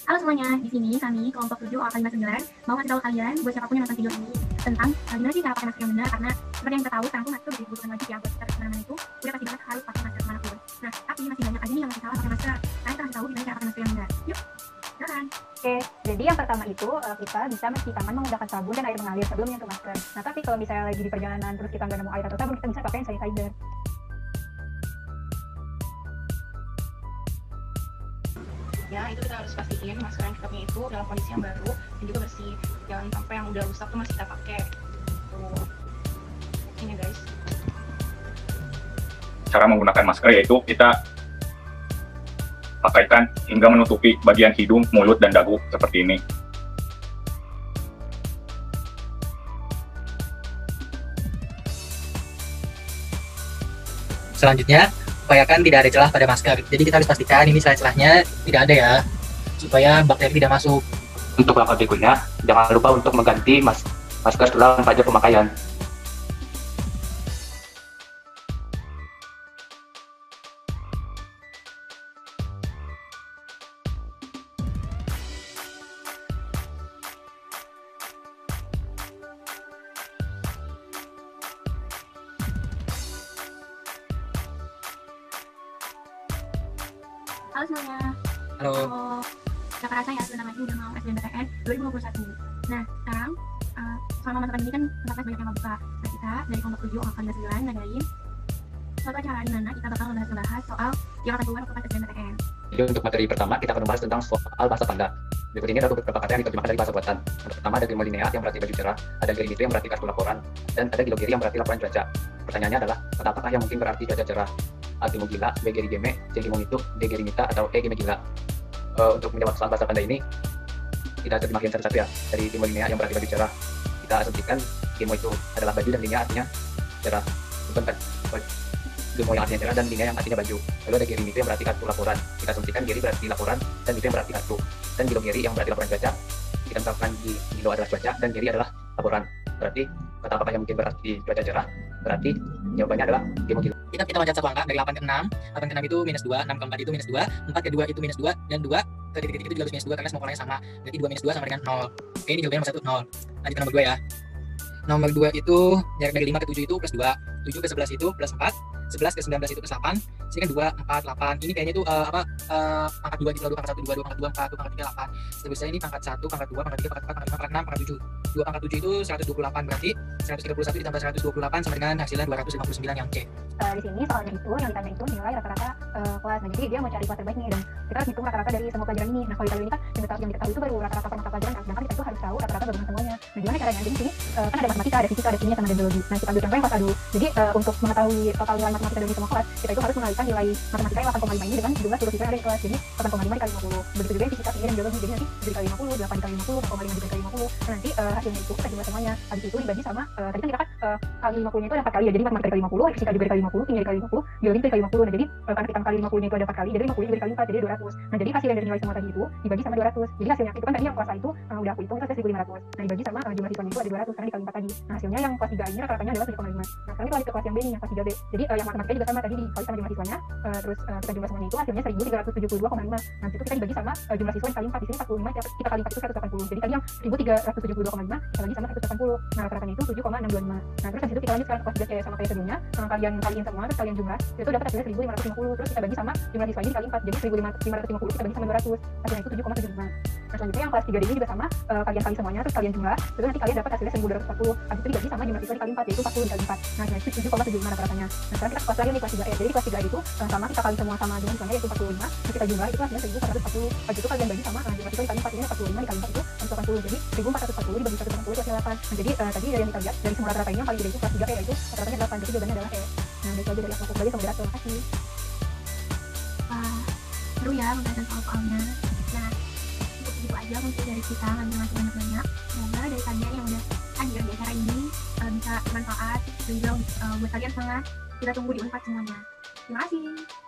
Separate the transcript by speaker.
Speaker 1: Halo semuanya, di sini kami kelompok 7 OA59 mau kasih tahu kalian buat siapapun yang nonton video ini tentang gimana sih cara pakai masker yang benar, karena seperti yang kita tahu sekarang tuh masker udah dibutuhkan wajib ya buat kita kemana-mana itu udah pasti banget harus pakai masker kemanapun. Nah, tapi masih banyak aja nih yang masih salah pakai masker. Kalian kasih tahu gimana cara pakai masker yang benar. Yuk, jalan.
Speaker 2: Oke, jadi yang pertama itu kita bisa mencuci tangan menggunakan sabun dan air mengalir sebelum menyentuh masker. Nah, tapi kalau misalnya lagi di perjalanan terus kita nggak nemu air atau sabun, kita bisa pakai hand sanitizer.
Speaker 3: Ya, itu kita harus pastiin masker yang kita punya itu dalam kondisi yang baru dan juga bersih. Jangan sampai yang udah rusak tuh masih kita pakai. Tuh. Ini guys.
Speaker 4: Cara menggunakan masker yaitu kita pakaikan hingga menutupi bagian hidung, mulut, dan dagu seperti ini.
Speaker 5: Selanjutnya, upayakan tidak ada celah pada masker. Jadi kita harus pastikan ini celah-celahnya tidak ada ya, supaya bakteri tidak masuk.
Speaker 6: Untuk langkah berikutnya, jangan lupa untuk mengganti masker setelah 4 jam pemakaian.
Speaker 1: Halo semuanya.
Speaker 5: Halo.
Speaker 1: Gak kerasa ya sebentar lagi udah mau SBMPTN 2021. Nah, sekarang selama masa pandemi kan tempatnya banyak yang buka. Nah, kita dari kelompok 7 OA59 ngadain suatu acara di mana kita bakal ngebahas soal yang akan keluar waktu SBMPTN.
Speaker 6: Jadi untuk materi pertama, kita akan membahas tentang soal bahasa tanda. Berikut ini ada beberapa kata yang diterjemahkan dari bahasa buatan. Yang pertama ada grimolinea yang berarti baju cerah, ada gerimitri yang berarti kartu laporan, dan ada gilogeri yang berarti laporan cuaca. Pertanyaannya adalah, kata apakah yang mungkin berarti cuaca cerah? A. Gimo gila, B. Geri geme, C. Gimo itu, D. Gerimita, atau E. Geme gila. Untuk menjawab soal bahasa tanda ini, kita terjemahin satu-satu ya. Dari grimolinea yang berarti baju cerah, kita asumsikan Gimo itu adalah baju dan linea artinya cerah. Bukan kan? Gemo yang artinya cerah dan linea yang artinya baju. Lalu ada geri itu yang berarti kartu laporan. Kita asumsikan geri berarti laporan dan itu yang berarti kartu. Dan gilo geri yang berarti laporan cuaca. Kita menetapkan gilo adalah cuaca dan geri adalah laporan. Berarti kata apakah yang mungkin berarti cuaca cerah? Berarti jawabannya adalah gemo gilo.
Speaker 5: Kita loncat satu angka dari 8 ke 6. 8 ke 6 itu -2, 6 ke 4 itu -2, 4 ke 2 itu -2, dan 2 ke titik-titik itu juga harus -2 karena semua polanya sama. Berarti 2 -2 sama dengan 0. Oke, ini jawabannya nomor 1, 0. Lanjut ke nomor 2 ya. Nomor 2 itu jarak dari 5 ke 7 itu +2, 7 ke 11 itu +4, 11 ke 19 itu +8, sini kan 2, 4, 8. Ini kayaknya tuh pangkat 2 gitu, 2 pangkat 1, 2, 2 pangkat 2, 4, 2 pangkat 3, 8. Seterusnya ini pangkat 1, pangkat 2, pangkat 3, pangkat 4, pangkat 5, pangkat 6, pangkat 7. 2 pangkat 7 itu 128, berarti 131 ditambah 128 sama dengan hasilnya 259 yang C.
Speaker 2: Di sini soalnya itu yang ditanya itu nilai rata-rata kelas. Nah, jadi dia mau cari kelas terbaik nih, dan kita harus hitung rata-rata dari semua pelajaran ini. Nah, kalau ini kan yang kita tahu itu baru rata-rata per mata pelajaran, sedangkan kita itu harus tahu rata-rata gabungan semuanya. Nah, gimana caranya? Jadi di sini kan ada matematika, ada fisika, ada kimia, sama ada biologi. Nah, kita ambil contoh yang kelas A dulu. Jadi untuk mengetahui total nilai matematika dari semua kelas, kita itu harus mengalihkan nilai matematika yang 8,5 ini dengan jumlah seluruh siswa yang ada di kelas. Jadi 8,5 dikali 50. Begitu juga yang fisika, kimia, dan biologi. Jadi nanti 7 dikali 50, 8 dikali 50, 4,5 dikali 50. Nah, nanti hasilnya itu kita jumlah semuanya. Habis itu dibagi sama tadi kan kita kan kali 50-nya itu ada 4 kali ya. Jadi matematika dikali 50, fisika juga dikali 50, kimia dikali 50, biologi dikali 50. Nah, jadi karena kita kali 50-nya itu ada 4 kali, jadi 50-nya dikali 4 jadi 200. Nah, jadi hasil yang dari nilai semua tadi itu dibagi sama 200. Jadi hasilnya itu kan tadi yang kelas A itu udah aku hitung itu 1.500. Nah, dibagi sama jumlah siswanya itu ada 200 karena dikali 4 tadi. Nah, hasilnya yang kelas 3 ini rata-ratanya adalah 7,5. Nah, sekarang kita lanjut ke kelas yang B nih, yang kelas 3B. Jadi yang matematika juga sama, tadi dikali sama jumlah siswanya, terus kita jumlah semuanya itu hasilnya 1.372,5. Nah, itu kita dibagi sama jumlah siswa dikali 4. Di sini 45, kita kali 4 itu 180. Jadi tadi yang 1.372,5 kita bagi sama 180. Nah, rata-ratanya itu 7,625. Nah, terus habis itu kita lanjut sekarang ke kelas 3C sama kayak sebelumnya. Kalian kaliin semua, terus kalian jumlah, itu dapat hasilnya 1.550. Terus kita bagi sama jumlah siswanya dikali 4, jadi 1.550 kita bagi sama 200. Hasilnya itu 7,75. Nah, selanjutnya yang kelas 3D ini juga sama, kalian kali semuanya, terus kalian jumlah, terus nanti kalian dapat hasilnya 1.240. Habis itu dibagi sama jumlah siswa dikali 4, yaitu 40 dikali 4. Nah, itu 7,75 rata-ratanya. Nah, sekarang kita kelas lagi nih, kelas 3E. Jadi kelas 3E itu sama kita kali semua sama jumlah siswanya yaitu 45, terus kita jumlah itu hasilnya 1.440. Habis itu kalian bagi sama jumlah siswa dikali 4, ini 45 dikali 4 itu 180. Jadi 1.440 dibagi 180 itu hasilnya 8. Nah, jadi tadi dari yang kita lihat dari semua rata-rata ini yang paling gede itu kelas 3E, yaitu rata-ratanya 8. Jadi jawabannya adalah E. Nah, itu aja dari aku. Kembali sama Terima kasih.
Speaker 1: Wah, seru ya pembahasan soal-soalnya. Nah, cukup gitu aja mungkin dari kita, nggak masih banyak-banyak. Semoga dari kalian yang udah hadir di acara ini bisa bermanfaat dan juga buat kalian semangat. Kita tunggu di Unpad semuanya. Terima kasih.